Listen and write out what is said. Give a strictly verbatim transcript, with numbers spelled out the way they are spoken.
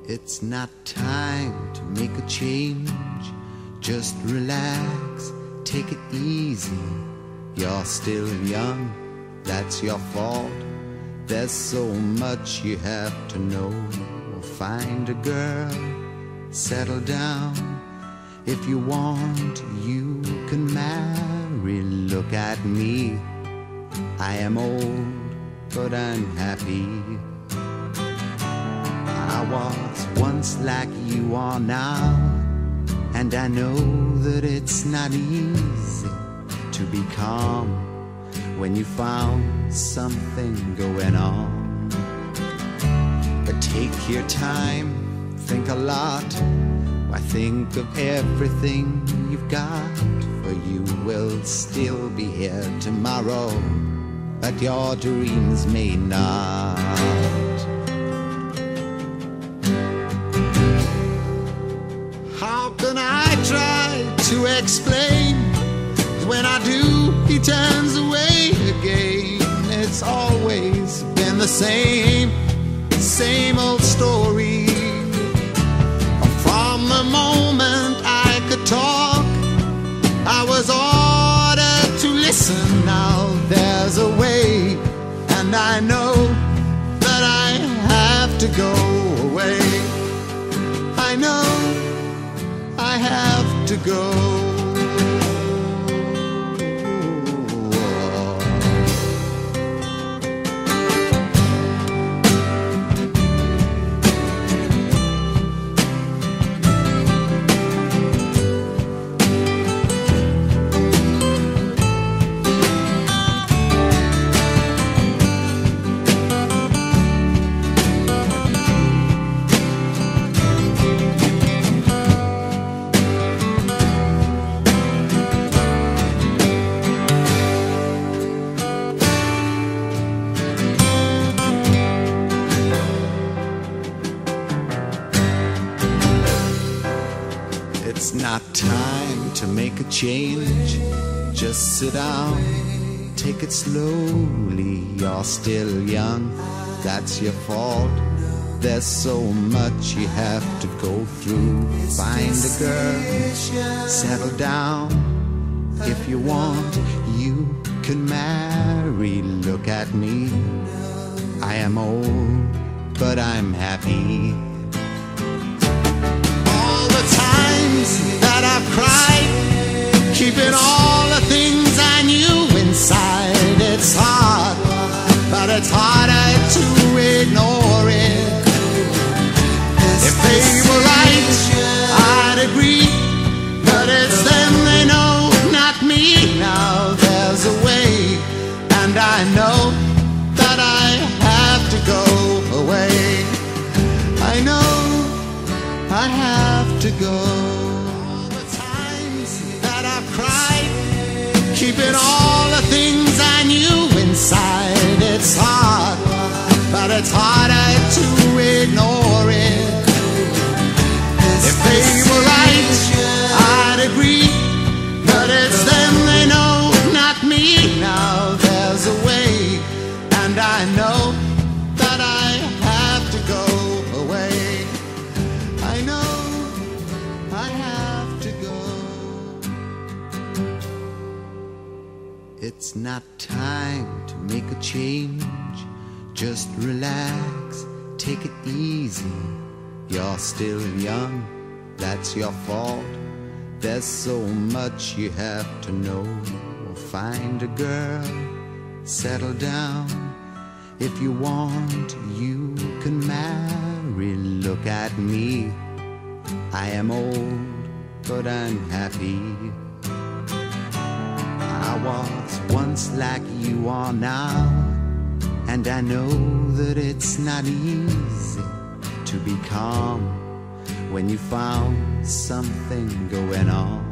It's not time to make a change. Just relax, take it easy. You're still young, that's your fault. There's so much you have to know. Find a girl, settle down. If you want, you can marry. Look at me, I am old, but I'm happy. I was once like you are now, and I know that it's not easy to be calm when you found something going on. But take your time, think a lot. Why, think of everything you've got, for you will still be here tomorrow, but your dreams may not. How can I try to explain? When I do, he turns away again. It's always been the same, same old story. From the moment I could talk, I was ordered to listen. Now there's a way, and I know that I have to go away. I know I have to go. It's not time to make a change. Just sit down, take it slowly. You're still young, that's your fault. There's so much you have to go through. Find a girl, settle down. If you want, you can marry. Look at me, I am old, but I'm happy. That I've cried, keeping all the things I knew inside. It's hard, but it's harder to ignore it. If they were right, I'd agree, but it's them they know, not me. Now there's a way, and I know that I have to go away. I know I have to go. All the times that I've cried, keeping all the things I knew inside. It's hard, but it's harder to ignore it. If they were right, I'd agree, but it's them they know, not me. Now there's a way, and I know that I have to go away. I know I have to go. It's not time to make a change. Just relax, take it easy. You're still young, that's your fault. There's so much you have to know. Find a girl, settle down. If you want, you can marry. Look at me, I am old, but I'm happy. I was once like you are now, and I know that it's not easy to be calm when you found something going on.